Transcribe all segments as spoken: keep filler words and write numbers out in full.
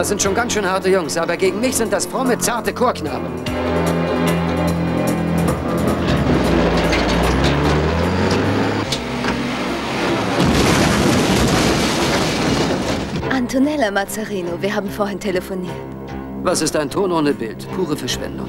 Das sind schon ganz schön harte Jungs, aber gegen mich sind das fromme, zarte Chorknaben. Antonella Mazzarino, wir haben vorhin telefoniert. Was ist ein Ton ohne Bild? Pure Verschwendung.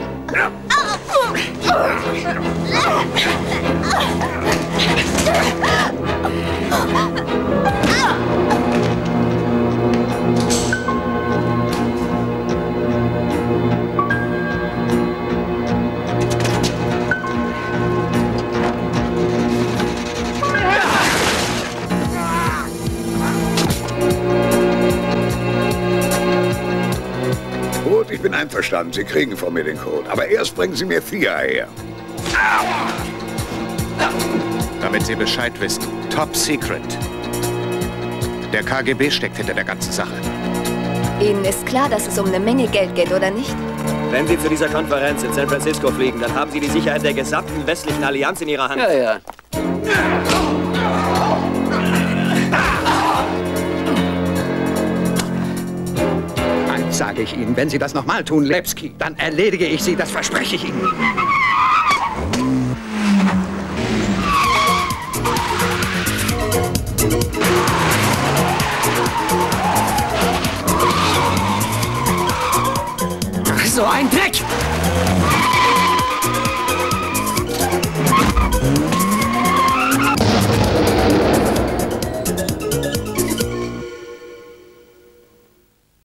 Gut, ich bin einverstanden. Sie kriegen von mir den Code. Aber erst bringen Sie mir Thea her. Damit Sie Bescheid wissen. Top Secret. Der K G B steckt hinter der ganzen Sache. Ihnen ist klar, dass es um eine Menge Geld geht, oder nicht? Wenn Sie zu dieser Konferenz in San Francisco fliegen, dann haben Sie die Sicherheit der gesamten westlichen Allianz in Ihrer Hand. Ja, ja. Eins sage ich Ihnen, wenn Sie das nochmal tun, Lepski, dann erledige ich Sie, das verspreche ich Ihnen. Ach, so ein Dreck!